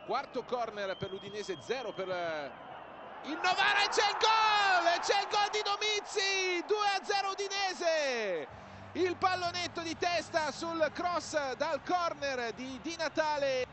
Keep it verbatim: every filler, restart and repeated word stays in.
Quarto corner per l'Udinese, zero per il Novara, e c'è il gol! E c'è il gol di Domizzi! due a zero Udinese! Il pallonetto di testa sul cross dal corner di Di Natale.